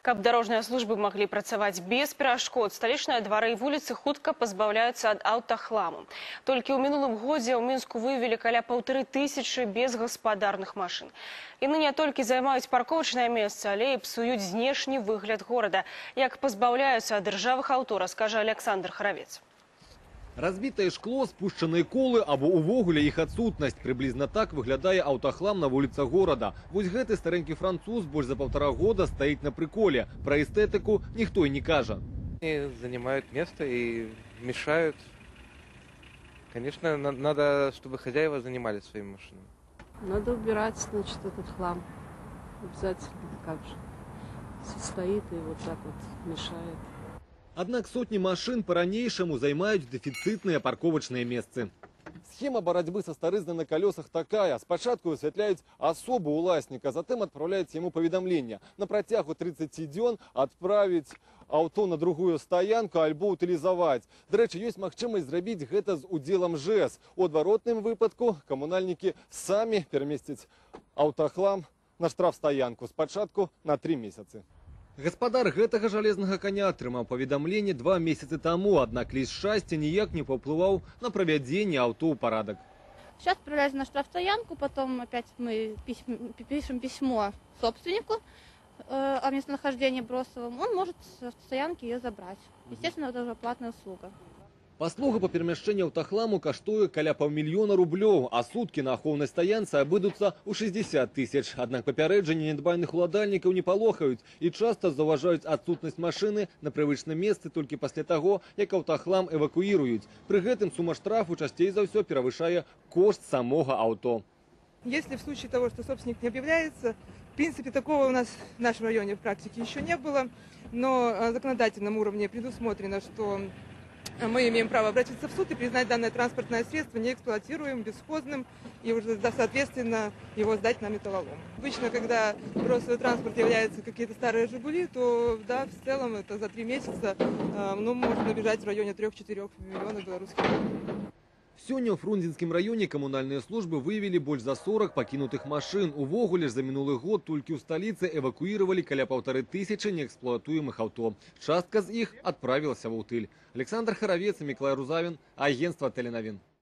Каб дорожныя службы могли працаваць без перашкод, сталічныя двары і вуліцы хутка пазбаўляюцца ад аўтахламу. Толькі ў мінулым годзе ў Мінску выявілі каля 1500 безгаспадарных машын. Яны не толькі займаюць парковачнае месца, але і псуюць знешні выгляд горада. Як пазбаўляюцца ад іржавых аўто, раскажа Александр Харавец. Разбитое шкло, спущенные колы або увогуле их отсутность. Приблизно так выглядае аўтахлам на улицах города. Вось гэты старенький француз больше за 1,5 года стоит на приколе. Про эстетику никто и не кажа. Они занимают место и мешают. Конечно, надо, чтобы хозяева занимались своими машинами. Надо убирать, значит, этот хлам. Обязательно, как же. Стоит и вот так вот мешает. Однако сотни машин по-ранейшему займаюць дефицитные парковочные месцы. Схема борьбы со старызнай на колесах такая. Спочатку высвятляюць особу уласника, затем отправляюць ему поведомление. На протягу 30 дзён отправить авто на другую стоянку альбо утилизовать. До речі, есть магчымасць зрабіць гэта з удзелам ЖЭС. У адваротным выпадку коммунальники сами переместяць аўтахлам на штрафстаянку спачатку на 3 месяцы. Гаспадар гэтага жалезнага коня атрымаў паведамленне 2 месяцы таму, аднак ліст шчасця ніяк не паўплываў на правядзенне аўто ў парадак. Сейчас отправляюсь на штрафстоянку, потом опять мы пишем письмо собственнику о местонахождении Бросовым. Он может с стоянки ее забрать. Естественно, это уже платная услуга. Паслуга по перемяшчэнню аўтахламу каштуе каля $500 000, а суткі на ахоўнай стаянцы абыдуцца ў 60 000. Аднак папярэджанні нядбайных уладальнікаў не палохаюць і часта заўважаюць адсутнасць машыны на прывычным месцы толькі пасля таго, як аўтахлам эвакуіруюць. Пры гэтым сума штрафу часцей за ўсё перавышае кошт самога аўто. Если в случае того, что собственник не объявляется, в принципе, такого у нас в нашем районе в практике еще не было, но на законодательном уровне предусмотрено, что мы имеем право обратиться в суд и признать данное транспортное средство неэксплуатируемым, бесхозным и уже соответственно его сдать на металлолом. Обычно, когда бросовый транспорт является какие-то старые «Жигули», то да, в целом это за 3 месяца можно набежать в районе 3-4 миллионов белорусских рублей. Сёння ў Фрунзенскім раёне камунальныя службы выявілі больш за 40 пакінутых машын. Увогуле ж за мінулы год толькі ў сталіцы эвакуіравалі каля 1500 неэксплуатуемых аўто. Частка з іх адправілася ва ўтыль. Александр Харавец, Міклай Рузавін, агентство Теленовин.